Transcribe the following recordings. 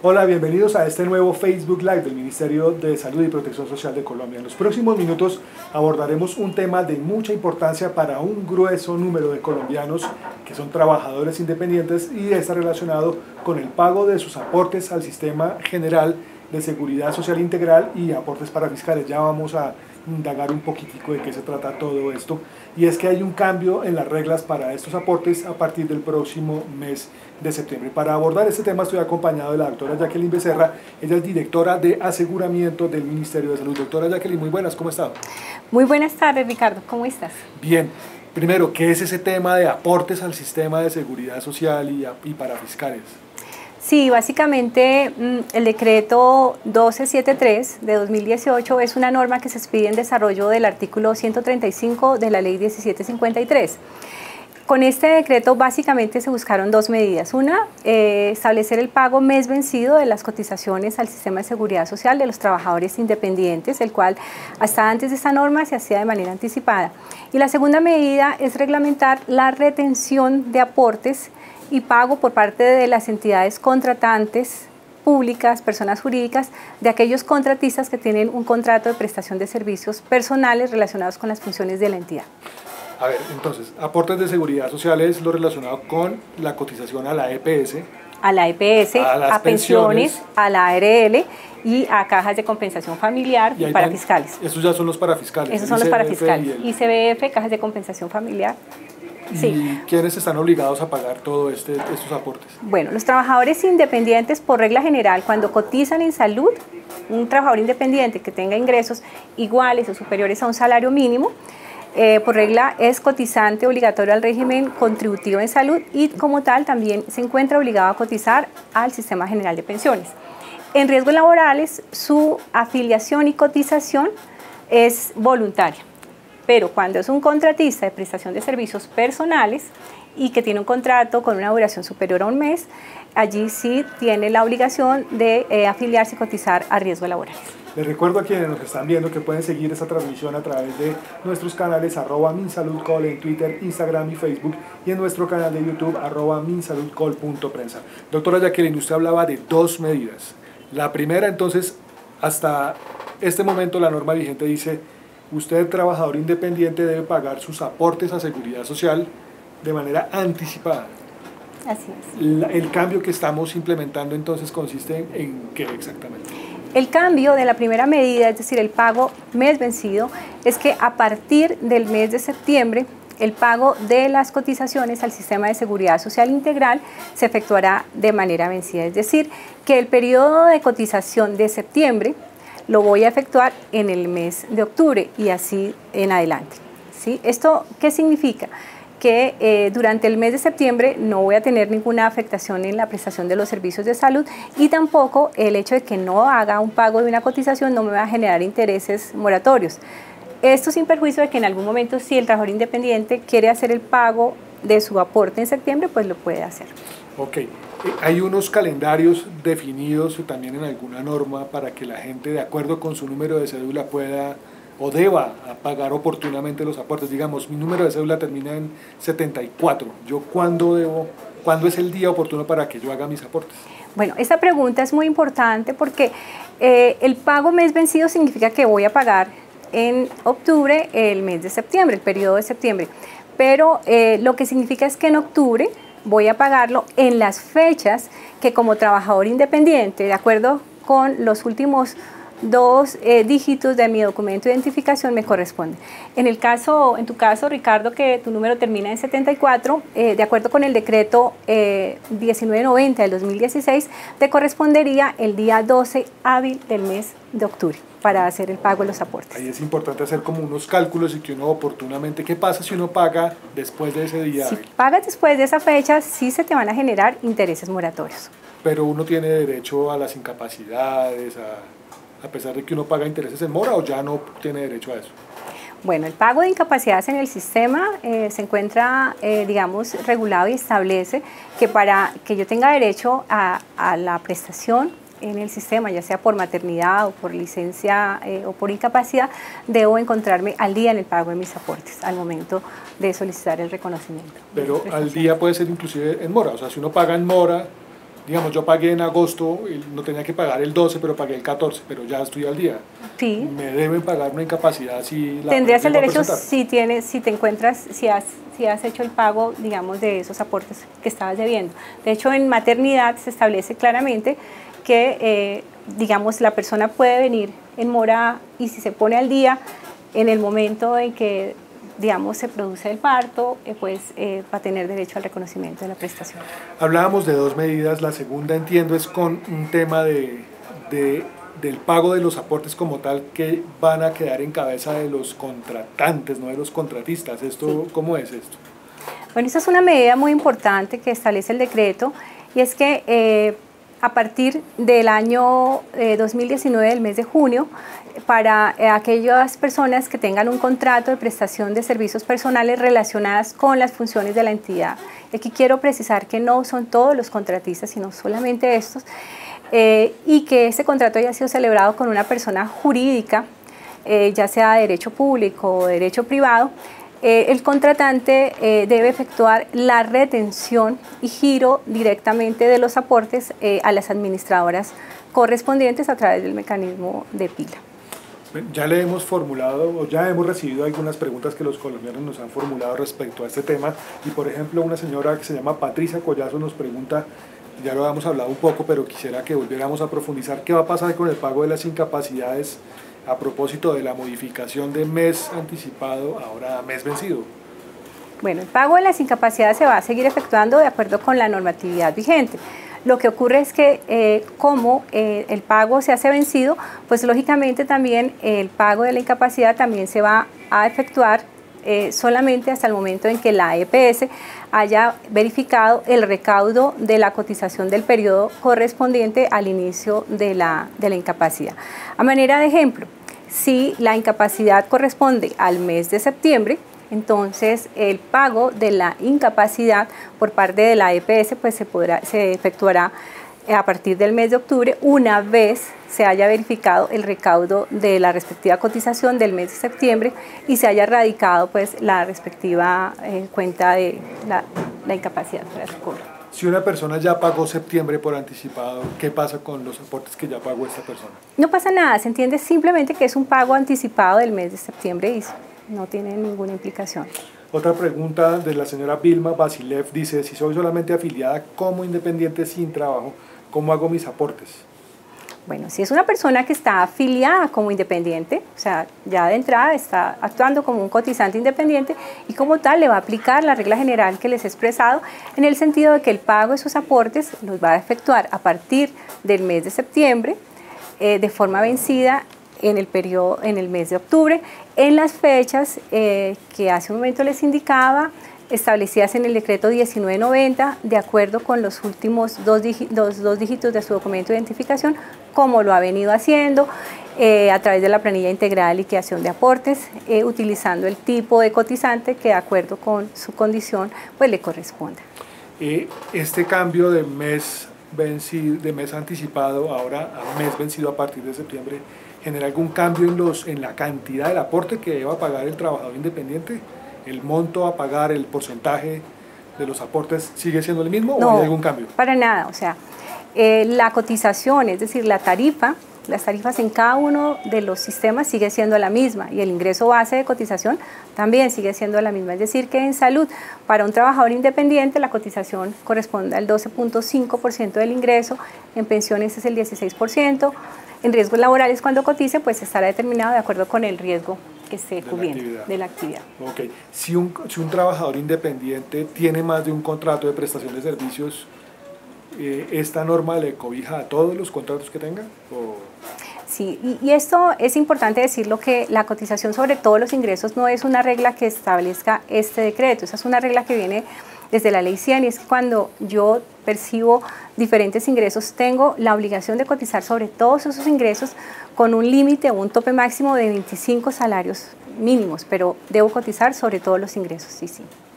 Hola, bienvenidos a este nuevo Facebook Live del Ministerio de Salud y Protección Social de Colombia. En los próximos minutos abordaremos un tema de mucha importancia para un grueso número de colombianos que son trabajadores independientes y está relacionado con el pago de sus aportes al Sistema General de Seguridad Social Integral y aportes para fiscales. Ya vamos a indagar un poquitico de qué se trata todo esto, y es que hay un cambio en las reglas para estos aportes a partir del próximo mes de septiembre. Para abordar este tema estoy acompañado de la doctora Jacqueline Becerra. Ella es directora de aseguramiento del Ministerio de Salud. Doctora Jacqueline, muy buenas, ¿cómo está? Muy buenas tardes, Ricardo, ¿cómo estás? Bien. Primero, ¿qué es ese tema de aportes al sistema de seguridad social y para fiscales? Sí, básicamente el decreto 1273 de 2018 es una norma que se expide en desarrollo del artículo 135 de la ley 1753. Con este decreto básicamente se buscaron dos medidas. Una, establecer el pago mes vencido de las cotizaciones al sistema de seguridad social de los trabajadores independientes, el cual hasta antes de esta norma se hacía de manera anticipada. Y la segunda medida es reglamentar la retención de aportes y pago por parte de las entidades contratantes públicas, personas jurídicas, de aquellos contratistas que tienen un contrato de prestación de servicios personales relacionados con las funciones de la entidad. A ver, entonces, aportes de seguridad social es lo relacionado con la cotización a la EPS. A la EPS, a pensiones, a la ARL y a cajas de compensación familiar y para fiscales. Esos ya son los parafiscales. Esos son los parafiscales. ICBF, cajas de compensación familiar. Sí. ¿Y quiénes están obligados a pagar todos estos aportes? Bueno, los trabajadores independientes, por regla general, cuando cotizan en salud, un trabajador independiente que tenga ingresos iguales o superiores a un salario mínimo, por regla es cotizante obligatorio al régimen contributivo en salud y como tal también se encuentra obligado a cotizar al Sistema General de Pensiones. En riesgos laborales, su afiliación y cotización es voluntaria. Pero cuando es un contratista de prestación de servicios personales y que tiene un contrato con una duración superior a un mes, allí sí tiene la obligación de afiliarse y cotizar a riesgos laborales. Les recuerdo a quienes nos están viendo que pueden seguir esta transmisión a través de nuestros canales @minsaludcol en Twitter, Instagram y Facebook, y en nuestro canal de YouTube @minsaludcol.prensa. Doctora Jacqueline, usted hablaba de dos medidas. La primera, entonces, hasta este momento la norma vigente dice: usted, trabajador independiente, debe pagar sus aportes a seguridad social de manera anticipada. Así es. El cambio que estamos implementando entonces consiste en ¿qué exactamente? El cambio de la primera medida, es decir, el pago mes vencido, es que a partir del mes de septiembre el pago de las cotizaciones al Sistema de Seguridad Social Integral se efectuará de manera vencida. Es decir, que el periodo de cotización de septiembre lo voy a efectuar en el mes de octubre y así en adelante, ¿sí? ¿Esto qué significa? Que durante el mes de septiembre no voy a tener ninguna afectación en la prestación de los servicios de salud y tampoco el hecho de que no haga un pago de una cotización no me va a generar intereses moratorios. Esto sin perjuicio de que en algún momento, si el trabajador independiente quiere hacer el pago de su aporte en septiembre, pues lo puede hacer. Ok. ¿Hay unos calendarios definidos también en alguna norma para que la gente, de acuerdo con su número de cédula, pueda o deba pagar oportunamente los aportes? Digamos, mi número de cédula termina en 74. ¿Yo cuándo es el día oportuno para que yo haga mis aportes? Bueno, esta pregunta es muy importante porque el pago mes vencido significa que voy a pagar en octubre el mes de septiembre, el periodo de septiembre. Pero lo que significa es que en octubre voy a pagarlo en las fechas que como trabajador independiente, de acuerdo con los últimos dos dígitos de mi documento de identificación me corresponden. En tu caso, Ricardo, que tu número termina en 74, de acuerdo con el decreto 1990 del 2016, te correspondería el día 12 hábil del mes de octubre para hacer el pago de los aportes. Ahí es importante hacer como unos cálculos y que uno oportunamente, ¿qué pasa si uno paga después de ese día? Si pagas después de esa fecha, sí se te van a generar intereses moratorios. Pero uno tiene derecho a las incapacidades, a pesar de que uno paga intereses en mora, ¿o ya no tiene derecho a eso? Bueno, el pago de incapacidades en el sistema se encuentra, digamos, regulado y establece que para que yo tenga derecho a la prestación en el sistema, ya sea por maternidad o por licencia o por incapacidad, debo encontrarme al día en el pago de mis aportes al momento de solicitar el reconocimiento. Pero al día puede ser inclusive en mora, o sea, si uno paga en mora, digamos, yo pagué en agosto, no tenía que pagar el 12, pero pagué el 14, pero ya estoy al día. Sí. ¿Me deben pagar una incapacidad si la tendrías el llego a derecho presentar? si te encuentras, si has hecho el pago, digamos, de esos aportes que estabas debiendo. De hecho, en maternidad se establece claramente que, digamos, la persona puede venir en mora y si se pone al día en el momento en que, digamos, se produce el parto, pues va a tener derecho al reconocimiento de la prestación. Hablábamos de dos medidas, la segunda entiendo es con un tema del pago de los aportes como tal que van a quedar en cabeza de los contratantes, no de los contratistas. ¿Esto sí. ¿Cómo es esto? Bueno, esa es una medida muy importante que establece el decreto y es que a partir del año 2019, del mes de junio, para aquellas personas que tengan un contrato de prestación de servicios personales relacionadas con las funciones de la entidad. Aquí quiero precisar que no son todos los contratistas, sino solamente estos, y que este contrato haya sido celebrado con una persona jurídica, ya sea de derecho público o de derecho privado. El contratante debe efectuar la retención y giro directamente de los aportes a las administradoras correspondientes a través del mecanismo de pila. Ya le hemos formulado, o ya hemos recibido algunas preguntas que los colombianos nos han formulado respecto a este tema, y por ejemplo una señora que se llama Patricia Collazo nos pregunta, ya lo habíamos hablado un poco, pero quisiera que volviéramos a profundizar, ¿qué va a pasar con el pago de las incapacidades a propósito de la modificación de mes anticipado ahora a mes vencido? Bueno, el pago de las incapacidades se va a seguir efectuando de acuerdo con la normatividad vigente. Lo que ocurre es que como el pago se hace vencido, pues lógicamente también el pago de la incapacidad también se va a efectuar solamente hasta el momento en que la EPS haya verificado el recaudo de la cotización del periodo correspondiente al inicio de la incapacidad. A manera de ejemplo, si la incapacidad corresponde al mes de septiembre, entonces el pago de la incapacidad por parte de la EPS pues se efectuará a partir del mes de octubre, una vez se haya verificado el recaudo de la respectiva cotización del mes de septiembre y se haya radicado pues la respectiva cuenta de la incapacidad para su cobro. Si una persona ya pagó septiembre por anticipado, ¿qué pasa con los aportes que ya pagó esta persona? No pasa nada, se entiende simplemente que es un pago anticipado del mes de septiembre y no tiene ninguna implicación. Otra pregunta de la señora Vilma Basilev dice, si soy solamente afiliada como independiente sin trabajo, ¿cómo hago mis aportes? Bueno, si es una persona que está afiliada como independiente, o sea, ya de entrada está actuando como un cotizante independiente y como tal le va a aplicar la regla general que les he expresado en el sentido de que el pago de sus aportes los va a efectuar a partir del mes de septiembre de forma vencida en el mes de octubre, en las fechas que hace un momento les indicaba, establecidas en el decreto 1990, de acuerdo con los últimos dos dígitos de su documento de identificación, como lo ha venido haciendo a través de la planilla integral de liquidación de aportes, utilizando el tipo de cotizante que de acuerdo con su condición pues le corresponda. Este cambio de mes vencido, de mes anticipado ahora a mes vencido a partir de septiembre, ¿genera algún cambio en la cantidad del aporte que deba pagar el trabajador independiente? ¿El monto a pagar, el porcentaje de los aportes sigue siendo el mismo o hay algún cambio? Para nada, o sea, la cotización, es decir, la tarifa, las tarifas en cada uno de los sistemas sigue siendo la misma y el ingreso base de cotización también sigue siendo la misma. Es decir, que en salud, para un trabajador independiente, la cotización corresponde al 12.5% del ingreso, en pensiones es el 16%, en riesgos laborales cuando cotice, pues estará determinado de acuerdo con el riesgo que esté cubriendo de la actividad. Ok, si un trabajador independiente tiene más de un contrato de prestación de servicios, ¿esta norma le cobija a todos los contratos que tenga? ¿O? Sí, y esto es importante decirlo que la cotización sobre todos los ingresos no es una regla que establezca este decreto, esa es una regla que viene desde la ley 100 y es que cuando yo percibo diferentes ingresos tengo la obligación de cotizar sobre todos esos ingresos con un límite o un tope máximo de 25 salarios mínimos, pero debo cotizar sobre todos los ingresos, sí.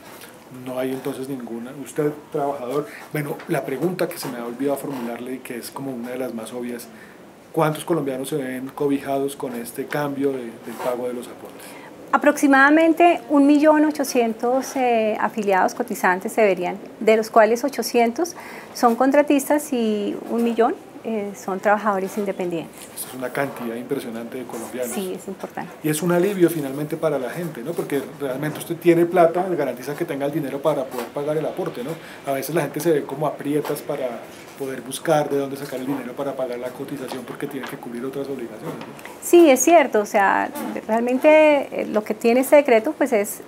No hay entonces ninguna. Usted, trabajador, bueno, la pregunta que se me ha olvidado formularle y que es como una de las más obvias, ¿cuántos colombianos se ven cobijados con este cambio del pago de los aportes? Aproximadamente 1.800.000 afiliados cotizantes se verían, de los cuales 800 son contratistas y 1.000.000 son trabajadores independientes. Esto es una cantidad impresionante de colombianos. Sí, es importante. Y es un alivio finalmente para la gente, ¿no? Porque realmente usted tiene plata, le garantiza que tenga el dinero para poder pagar el aporte, ¿no? A veces la gente se ve como aprietas para poder buscar de dónde sacar el dinero para pagar la cotización porque tiene que cubrir otras obligaciones, ¿no? Sí, es cierto, o sea, realmente lo que tiene este decreto pues es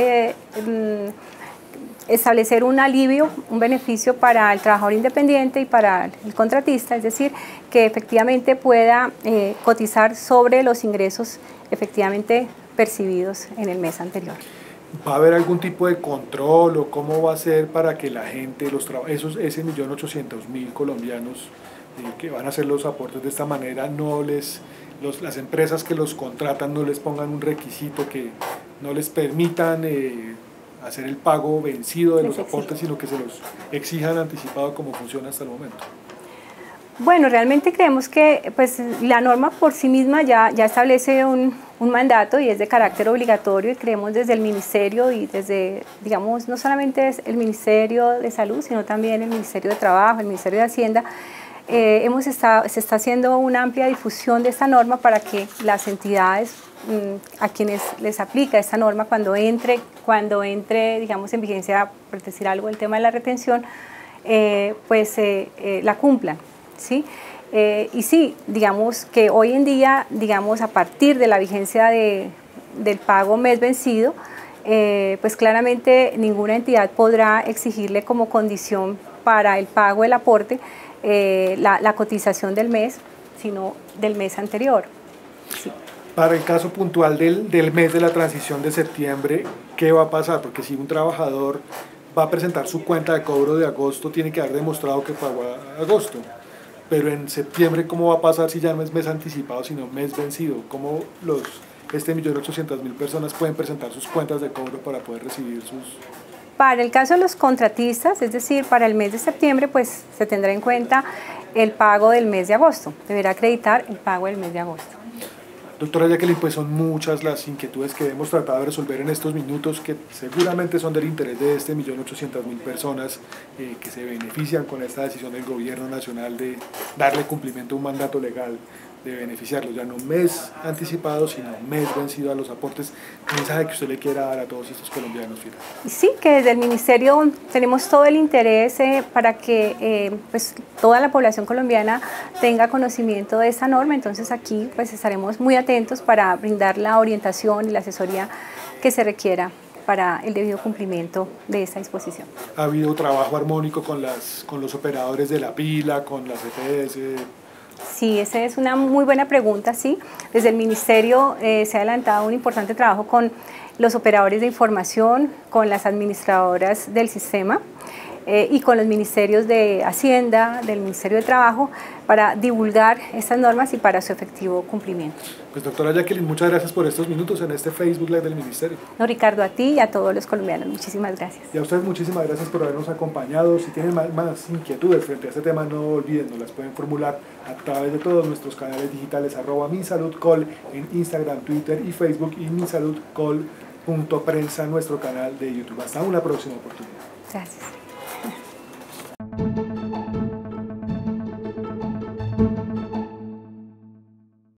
establecer un alivio, un beneficio para el trabajador independiente y para el contratista, es decir, que efectivamente pueda cotizar sobre los ingresos efectivamente percibidos en el mes anterior. ¿Va a haber algún tipo de control o cómo va a ser para que la gente, ese 1.800.000 colombianos que van a hacer los aportes de esta manera, las empresas que los contratan no les pongan un requisito que no les permitan hacer el pago vencido de los aportes, sino que se los exijan anticipado como funciona hasta el momento? Bueno, realmente creemos que pues, la norma por sí misma ya establece un mandato y es de carácter obligatorio, y creemos desde el Ministerio y desde, digamos, no solamente el Ministerio de Salud, sino también el Ministerio de Trabajo, el Ministerio de Hacienda, se está haciendo una amplia difusión de esta norma para que las entidades a quienes les aplica esta norma cuando entre, digamos, en vigencia, por decir algo, el tema de la retención, la cumplan, ¿sí? Y sí, digamos que hoy en día, digamos, a partir de la vigencia del pago mes vencido, pues claramente ninguna entidad podrá exigirle como condición para el pago del aporte la cotización del mes, sino del mes anterior. Sí. Para el caso puntual del mes de la transición de septiembre, ¿qué va a pasar? Porque si un trabajador va a presentar su cuenta de cobro de agosto, tiene que haber demostrado que pagó a agosto. Pero en septiembre, ¿cómo va a pasar si ya no es mes anticipado, sino mes vencido? ¿Cómo 1.800.000 personas pueden presentar sus cuentas de cobro para poder recibir sus...? Para el caso de los contratistas, es decir, para el mes de septiembre, pues se tendrá en cuenta el pago del mes de agosto. Deberá acreditar el pago del mes de agosto. Doctora Jacqueline, pues son muchas las inquietudes que hemos tratado de resolver en estos minutos, que seguramente son del interés de 1.800.000 personas que se benefician con esta decisión del gobierno nacional de darle cumplimiento a un mandato legal, de beneficiarlos ya no mes anticipado, sino mes vencido a los aportes. ¿Qué mensaje que usted le quiera dar a todos estos colombianos? Sí, que desde el Ministerio tenemos todo el interés para que pues, toda la población colombiana tenga conocimiento de esta norma, entonces aquí pues, estaremos muy atentos para brindar la orientación y la asesoría que se requiera para el debido cumplimiento de esta disposición. ¿Ha habido trabajo armónico con los operadores de la pila, con las EPS? Sí, esa es una muy buena pregunta, sí. Desde el Ministerio se ha adelantado un importante trabajo con los operadores de información, con las administradoras del sistema y con los ministerios de Hacienda, del Ministerio de Trabajo, para divulgar estas normas y para su efectivo cumplimiento. Pues doctora Jacqueline, muchas gracias por estos minutos en este Facebook Live del Ministerio. No, Ricardo, a ti y a todos los colombianos, muchísimas gracias. Y a ustedes muchísimas gracias por habernos acompañado. Si tienen más inquietudes frente a este tema, no olviden, nos las pueden formular a través de todos nuestros canales digitales, @MinSaludCol en Instagram, Twitter y Facebook, y minsaludcol.prensa, nuestro canal de YouTube. Hasta una próxima oportunidad. Gracias.